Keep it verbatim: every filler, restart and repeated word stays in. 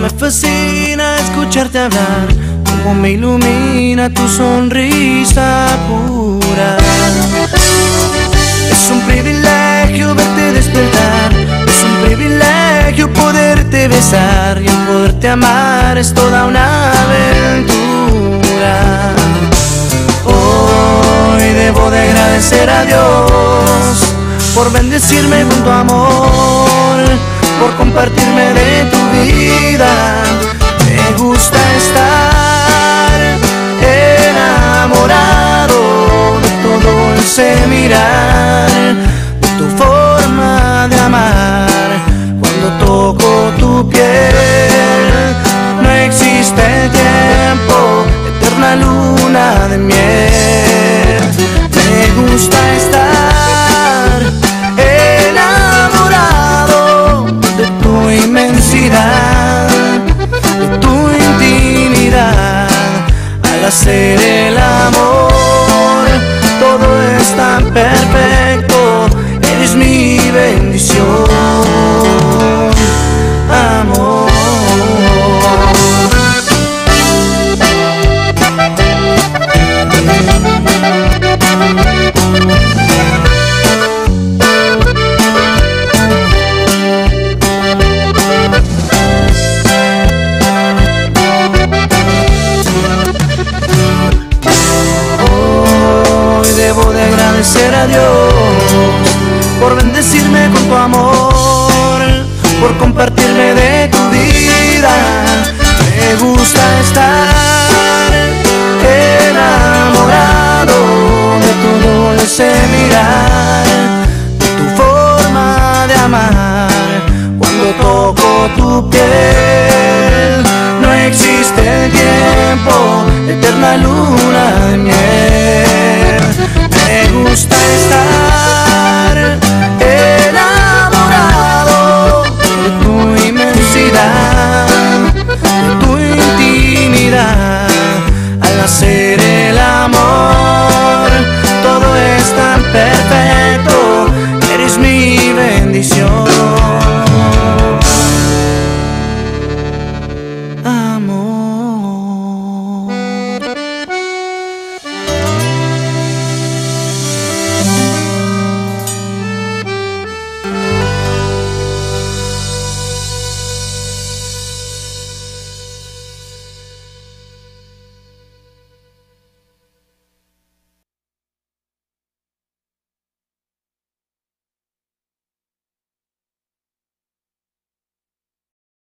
Me fascina escucharte hablar, como me ilumina tu sonrisa pura. Es un privilegio verte despertar, es un privilegio poderte besar, y el poderte amar es toda una aventura. Hoy debo de agradecer a Dios por bendecirme con tu amor, por compartirme de tu vida. Me gusta estar enamorado de todo ese mirar, de tu forma de amar. Cuando toco tu piel, no existe tiempo, eterna luna de miel. Me gusta estar enamorado de tu inmensidad, de tu intimidad. Al hacer el amor, todo es tan perfecto, eres mi bendición, amor. Debo de agradecer a Dios por bendecirme con tu amor, por compartirme de tu vida. Me gusta estar enamorado de todo ese mirar, de tu forma de amar. Cuando toco tu piel, no existe tiempo, eterna luna de miel.